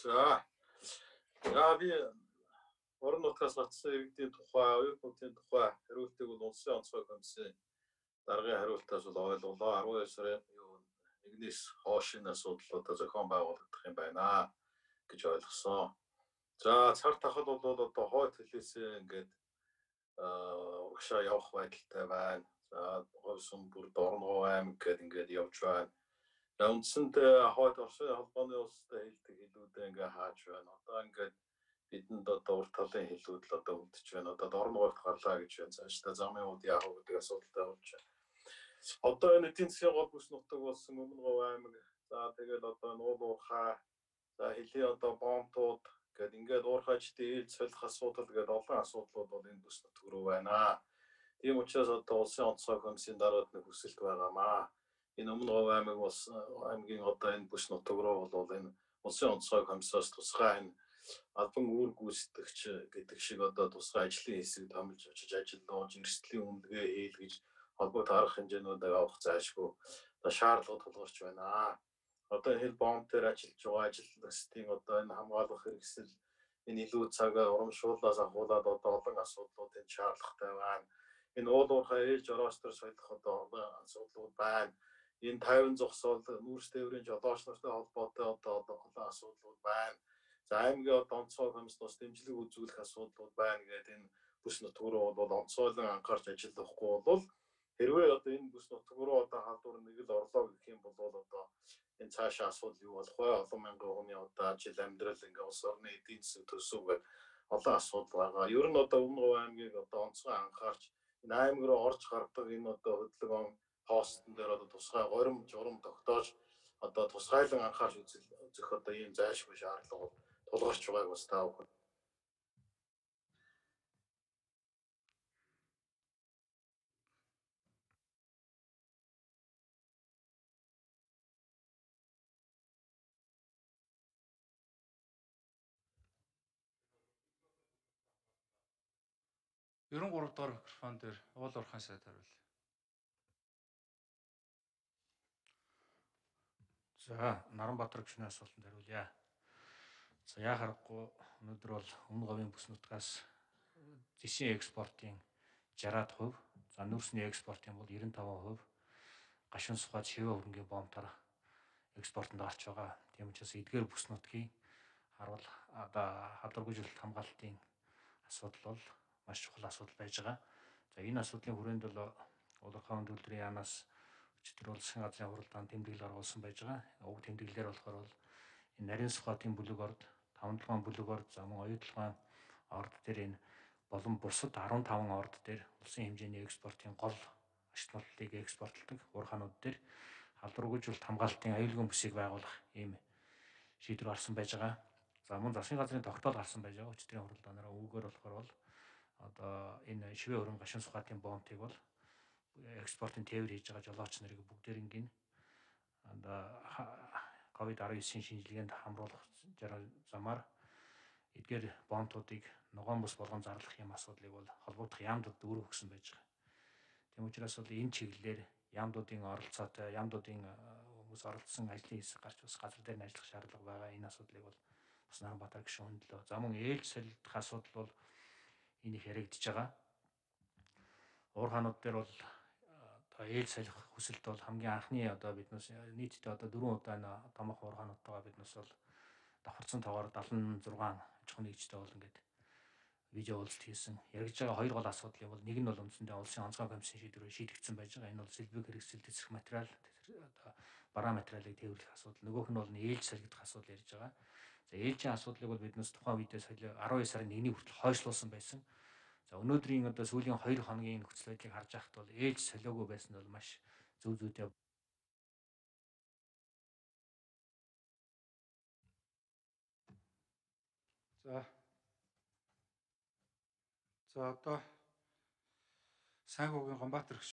За. Би орон нутгаас гацсан иргэдийн тухай, оюутнуудын тухай хариултыг бол Улсын онцгой комиссийн даргын хариултаас бол ойлголоо. 12 сарын 1-ээс хойш энэ асуудал одоо зохион байгуулагдах юм байна гэж ойлгосон. За цар тахал бол одоо хойд хилээсээ ингээд урагшаа явах байдалтай байна. За Говьсон бүр Дорногов аймаг гээд ингээд явж байна. Үндсэндээ хойд Оросын холбооны улстай хэлдэг хэлүүдээ ингээ хааж байна. Одоо ингээд бидэнд одоо урт талын хэлүүд л одоо үлдэж байна. Одоо Дорноговт гарлаа гэж байна. Цаашдаа замын ууд яах вэ гэдэг асуудалтай болж байна. Одоо энэ эдийн засгийн гол бүс нутаг болсон Өмнөгов аймаг. За тэгэл одоо нуул уурхай. За хэлийн одоо бомтууд гээд ингээд уурхайчдын ээлж солих асуудал гээд олон асуудлууд бол энэ бүс нутаг руу байна. Тийм учраас одоо Улсын онцгой комиссийн дараад нэг хүсэлт байгаамаа. Энэ Өмнөгов аймаг бас аймгийн одоо энэ бүс нутаг руу бол энэ Улсын онцгой комиссоос тусгай энэ албан үр гүйцэтгэгч гэдэг шиг одоо тусгай ажлын хэсэг томилж очиж ажиллаж эрсдлийн үнэлгээ хийл гэж холбоот арга хэмжээнүүдийг авах зайлшгүй шаардлага тулгарч байна. Одоо энэ хэл бомб дээр ажиллаж байгаа ажилтнуудын одоо энэ хамгаалах хэрэгсэл энэ илүү цагаа урамшууллаас ахуулаад одоо олон асуудлуудын шаардлагатай байна. Энэ уул уурхай ээлж ороостор солих одоо олон асуудлууд байна. Энэ 50 зогсоол нүүрс тээврийн жолооч нартай холбоотой одоо олон асуудлууд байна. За аймгийн одоо онцгой комиссноос дэмжлэг үзүүлэх асуудлууд байна гэдэг энэ бүс нутаг руу бол онцгойлон анхаарч ажиллахгүй бол хэрвээ одоо энэ бүс нутаг руу одоо халдвар нэг л орлоо гэх юм бол одоо энэ цаашаа асуудал юу болох вэ? Олон мянган хүний одоо ажил амьдрал ингээ улс орны эдийн засаг төсөв гэдэг олон асуудал байгаа. Ер нь одоо Өмнөгов аймгийг одоо онцгой анхаарч энэ аймаг руу орж гардаг энэ одоо хөдөлгөөн постн дээр одоо тусгай горим журам тогтоож одоо тусгайлан анхаарч үзэх одоо ийм зайлшгүй шаардлага тулгарч байгааг бас таа бүхэн. Ерөн 3 дугаар микрофон дээр уул уурхайн сайд хариул. За, Наранбаатар гүшний асуултанд хариулъя. За, яа харахгүй өнөөдөр бол Өмнөговын бүс нутгаас зэсийн экспортын 60%, за нүүрсний экспортын бол 95%, гашуун сухад шивээ хөрөнгийн бомтар экспортод гарч байгаа. Тийм учраас эдгээр бүс нутгийн харуул одоо халдваргүйжилт хамгаалтын асуудал бол маш чухал асуудал байж байгаа. За энэ асуудлын хүрээнд бол улахан хөндөлдрийн яамнаас өчигдөр улсын газрын хуралдаанд тэмдэглэл гаргуулсан байж байгаа. Уг тэмдэглэлээр болохоор бол энэ нарийн сухатын бүлэг орд, 5-7 бүлэг орд, за мөн оюутлогын орд дээр энэ болон бусад 15 орд дээр улсын хэмжээний экспортын гол ашиглалтыг экспортлдог уурхаанууд дээр халдваргүйжилт хамгаалтын аюулгүй бүсийг байгуулах ийм шийдвэр гарсан байж байгаа. За мөн засгийн газрын тогтоол гарсан байж байгаа. Өчигдрийн хуралдаанаараа үүгээр болохоор бол одоо энэ шивээ хөрөн гашуун сухатын бомтыг бол экспортын тээвэр хийж байгаа жолооч нарыг бүгдээрингийн одоо COVID-19 шинжилгээнд хамруулах замаар эдгээр бомтуудыг ногоон бус болгон зарлах юм асуудлыг бол холбогдох яамдууд өөрөө өгсөн байж байгаа. Тийм учраас бол энэ чиглэлээр яамдуудын оролцоотой, яамдуудын хүмүүс оролцсон ажлын хэсэг гарч бас газар дээр нь ажиллах шаардлага байгаа. Энэ асуудлыг бол бас Наранбаатар гишүүн хөндлөө. За мөн ээлж солих асуудал бол энэ их яригдж байгаа. Уурхаанууд дээр бол одоо ээлж солих хүсэлт бол хамгийн анхны одоо биднээс нийтдээ одоо 4 удаа томоохон уурхаануудтайгаа биднээс бол давхарцсан тоогоор 76 аж ахуйн нэгжтэй бол ингээд видео уулзалт хийсэн. Яригдж байгаа хоёр гол асуудлын бол нэг нь бол үндсэндээ улсын онцгой комиссийн шийдвэрээр шийдэгдсэн байж байгаа. Энэ бол сэлбэг хэрэгсэл тэсрэх материал одоо бараа материалыг тээвэрлэх асуудал. Нөгөөх нь бол ээлж солигдох асуудал ярьж байгаа. За ээлжийн асуудлыг бол биднээс тухайн үедээ 12 сарын 1-ний хүртэл хойшлуулсан байсан. За өнөөдрийн одоо сүүлийн 2 хоногийн нөхцөл байдлыг харж байхад бол ээлж солиогүй байсан нь бол маш зөв зүйтэй. За одоо Сайнхүүгийн Гомбаатар